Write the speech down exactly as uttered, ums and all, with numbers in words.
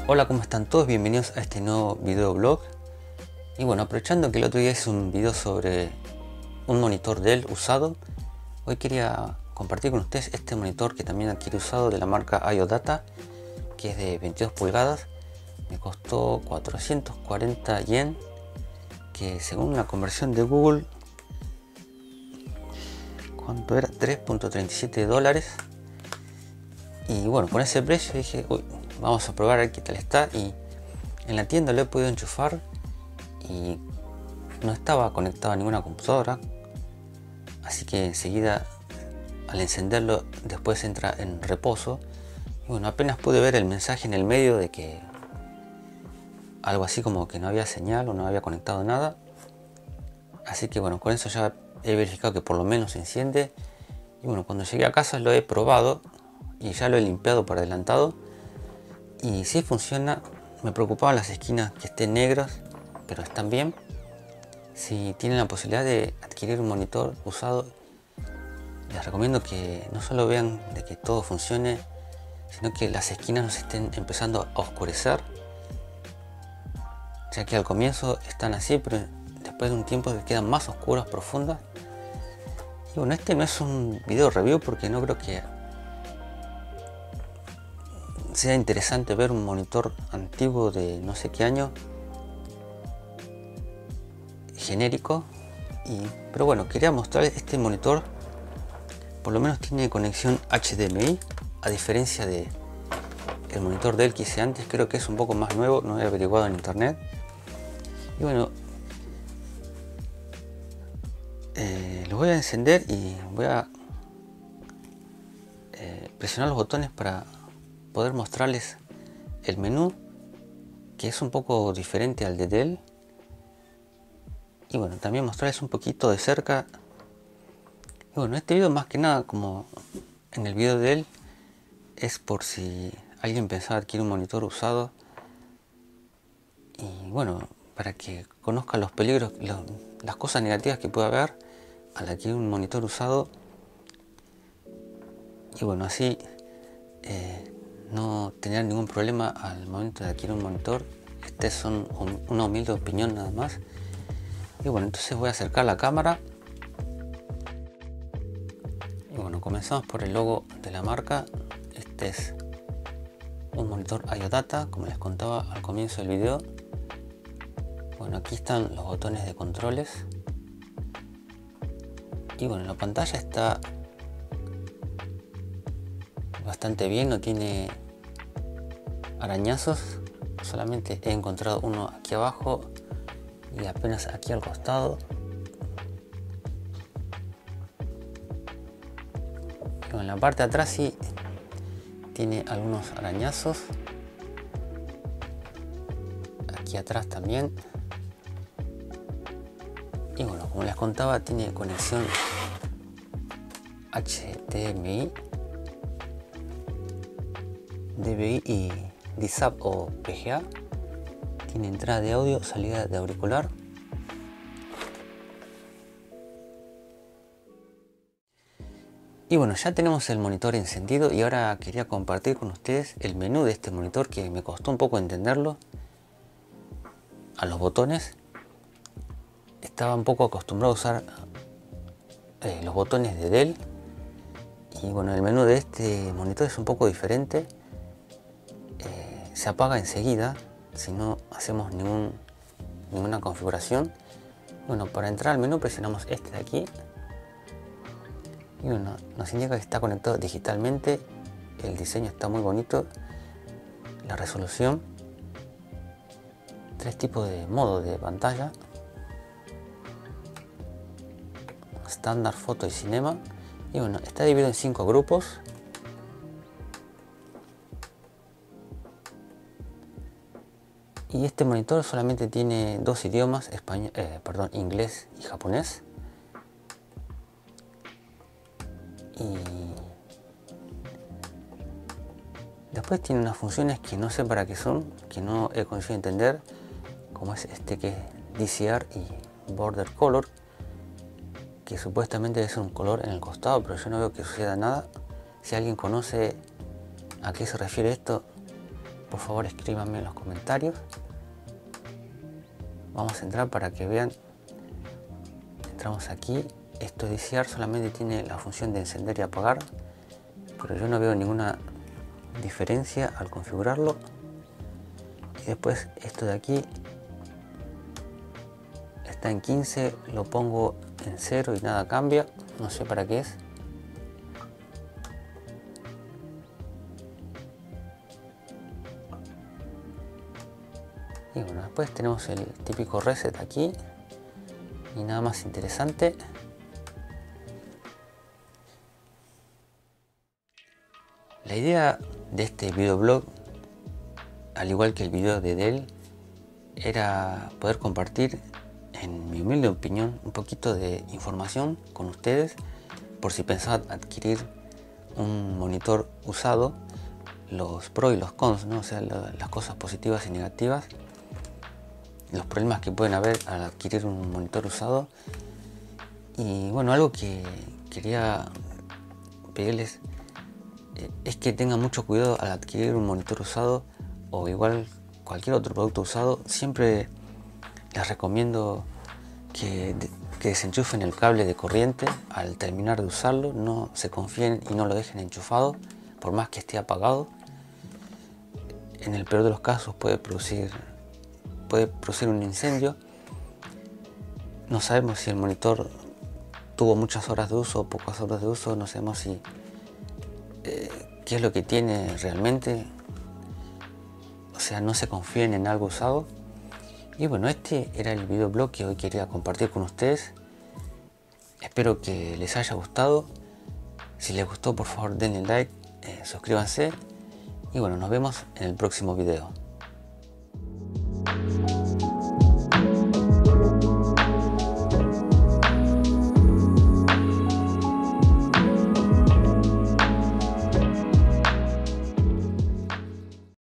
Hola, ¿cómo están todos? Bienvenidos a este nuevo videoblog. Y bueno, aprovechando que el otro día hice un video sobre un monitor Dell usado, hoy quería compartir con ustedes este monitor que también adquirí usado de la marca IOData, que es de veintidós pulgadas. Me costó cuatrocientos cuarenta yen, que según la conversión de Google, ¿cuánto era? tres punto treinta y siete dólares. Y bueno, con ese precio dije, uy, vamos a probar a ver qué tal está. Y en la tienda lo he podido enchufar y no estaba conectado a ninguna computadora, así que enseguida al encenderlo después entra en reposo. Y bueno, apenas pude ver el mensaje en el medio de que algo así como que no había señal o no había conectado nada, así que bueno, con eso ya he verificado que por lo menos se enciende. Y bueno, cuando llegué a casa lo he probado y ya lo he limpiado por adelantado y sí funciona. Me preocupaban las esquinas que estén negras, pero están bien. Si tienen la posibilidad de adquirir un monitor usado, les recomiendo que no solo vean de que todo funcione, sino que las esquinas no se estén empezando a oscurecer, ya que al comienzo están así, pero después de un tiempo quedan más oscuras, profundas. Y bueno, este no es un video review porque no creo que sea interesante ver un monitor antiguo de no sé qué año, genérico. Y, pero bueno, quería mostrarles este monitor. Por lo menos tiene conexión H D M I, a diferencia de el monitor Dell que hice antes. Creo que es un poco más nuevo, no he averiguado en internet. Y bueno, eh, lo voy a encender y voy a eh, presionar los botones para poder mostrarles el menú, que es un poco diferente al de Dell. Y bueno, también mostrarles un poquito de cerca. Y bueno, este video más que nada, como en el video de él, es por si alguien pensaba adquirir un monitor usado. Y bueno, para que conozca los peligros, los, las cosas negativas que puede haber al adquirir un monitor usado. Y bueno, así eh, no tener ningún problema al momento de adquirir un monitor. Esta es un, un, una humilde opinión nada más. Y bueno, entonces voy a acercar la cámara. Y bueno, comenzamos por el logo de la marca. Este es un monitor IOData, como les contaba al comienzo del video. Bueno, aquí están los botones de controles. Y bueno, la pantalla está bastante bien, no tiene arañazos. Solamente he encontrado uno aquí abajo y apenas aquí al costado. Y bueno, en la parte de atrás sí tiene algunos arañazos. Aquí atrás también. Y bueno, como les contaba, tiene conexión H D M I, D V I y D S A P o V G A. Tiene entrada de audio, salida de auricular. Y bueno, ya tenemos el monitor encendido y ahora quería compartir con ustedes el menú de este monitor, que me costó un poco entenderlo. A los botones estaba un poco acostumbrado a usar eh, los botones de Dell. Y bueno, el menú de este monitor es un poco diferente. Eh, se apaga enseguida si no hacemos ningún, ninguna configuración. Bueno, para entrar al menú presionamos este de aquí. Y bueno, nos indica que está conectado digitalmente. El diseño está muy bonito. La resolución. Tres tipos de modo de pantalla: estándar, foto y cinema. Y bueno, está dividido en cinco grupos. Y este monitor solamente tiene dos idiomas, español, eh, perdón, inglés y japonés. Y después tiene unas funciones que no sé para qué son, que no he conseguido entender, como es este que es D C R y Border Color, que supuestamente es un color en el costado, pero yo no veo que suceda nada. Si alguien conoce a qué se refiere esto, por favor escríbanme en los comentarios. Vamos a entrar para que vean. Entramos aquí. Esto de iniciar solamente tiene la función de encender y apagar, pero yo no veo ninguna diferencia al configurarlo. Y después esto de aquí está en quince, lo pongo en cero y nada cambia, no sé para qué es. Y bueno, después tenemos el típico reset aquí y nada más interesante. La idea de este videoblog, al igual que el video de Dell, era poder compartir, en mi humilde opinión, un poquito de información con ustedes por si pensaban adquirir un monitor usado, los pros y los cons, ¿no? O sea, la, las cosas positivas y negativas, los problemas que pueden haber al adquirir un monitor usado. Y bueno, algo que quería pedirles eh, es que tengan mucho cuidado al adquirir un monitor usado, o igual cualquier otro producto usado. Siempre les recomiendo que, que desenchufen el cable de corriente al terminar de usarlo. No se confíen y no lo dejen enchufado por más que esté apagado. En el peor de los casos puede producir puede producir un incendio. No sabemos si el monitor tuvo muchas horas de uso o pocas horas de uso. No sabemos si eh, qué es lo que tiene realmente. O sea, no se confíen en algo usado. Y bueno, este era el videoblog que hoy quería compartir con ustedes. Espero que les haya gustado. Si les gustó, por favor denle like, eh, suscríbanse. Y bueno, nos vemos en el próximo video.